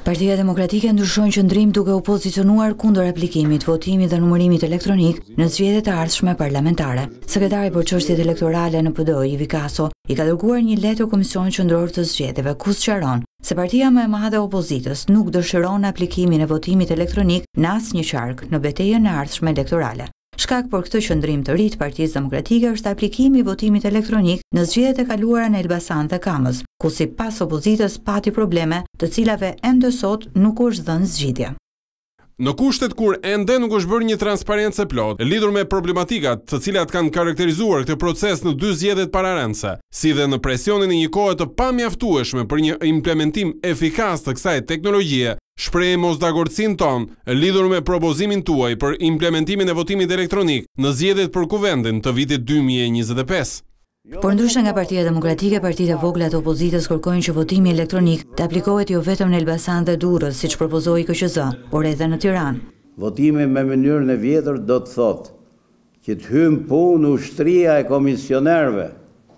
Partia Demokratike ndryshon qëndrim duke u pozicionuar kundër aplikimit, votimit dhe numërimit elektronik në zgjedhjet e ardhshme parlamentare. Sekretari për çështjet elektorale në PD, Ivi Kaso, i ka dërguar një letër Komisionit Qendror të Zgjedhjeve ku sqaron se partia më e madhe e opozitës nuk dëshiron aplikimin e votimit elektronik në asnjë qark në betejën e ardhshme elektorale. Shkak për këtë qëndrim të ri të Partisë Demokratike është aplikimi i votimit elektronik në zgjedhjet e kaluara në Elbasan dhe Kamës, ku sipas opozitës pati probleme, të cilave ende sot nuk është dhënë zgjidhje. Në kushtet kur ende nuk është bërë një transparencë e plotë, lidhur me problematikat të cilat kanë karakterizuar këtë proces në dy zgjedhjet pararendëse, si dhe në presionin e një kohe të pamjaftueshme për një implementim efikas të kësaj teknologjie, shprehim mosdakordsinë tonë lidhur me propozimin tuaj për implementimin e votimit elektronik në zgjedhjet për kuvendin të vitit 2025. Por ndryshe nga Partia Demokratike, partitë e vogla të opozitës kërkojnë që votimi elektronik të aplikohet jo vetëm në Elbasan dhe Durrës, siç propozoi KQZ, por edhe në Tiranë. Votimi me mënyrën e vjetër do të thotë që të hymë punë ushtria e komisionerëve,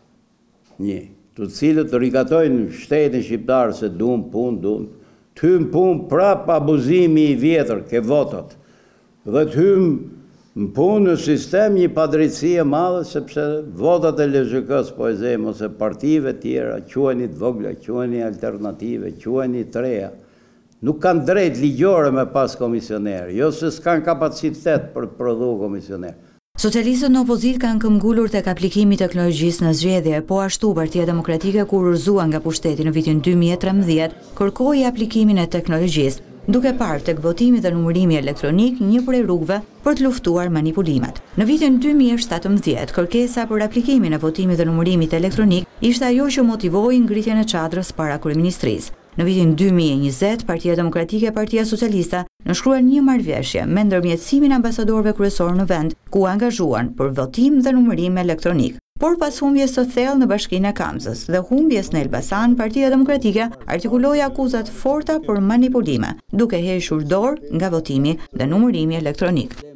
të cilët të rikatojnë shtetin shqiptar se duan punë, të hymë punë prap abuzimi i vjetër ke votat, dhe të hymë në punë në sistem një padrejtësi e madhe, sepse votat e LZK-s, po e zejmë, ose partive tjera, quajni të vogla, quajni alternative, quajni të reja, nuk kanë drejt ligjore me pas komisioner, jo se s'kan kapacitet për të prodhu komisioner. Socialistët në opozit kanë këmbgulur tek aplikimi i teknologjisë në zgjedhje, po ashtu Partia Demokratike kur urzua nga pushteti në vitin 2013, kërkoi aplikimin e teknologjisë, duke parë tek votimi dhe numërimi elektronik një prej rrugëve për të luftuar manipulimet. Në vitin 2017, kërkesa për aplikimin e votimit dhe numërimit elektronik ishte ajo që motivoi ngritjen e çadrës para kryeministrisë. Në vitin 2020, Partia Demokratike e Partia Socialiste nënshkruan një marrëveshje me ndërmjetësimin e ambasadorëve kryesor në vend, ku angazhuan për votim dhe numërim elektronik. Por pas humbjes së thellë në Bashkinë e Kamzës dhe humbjes në Elbasan, Partia Demokratike artikuloi akuzat forta për manipulime, duke hequr dorë nga votimi dhe numërimi elektronik.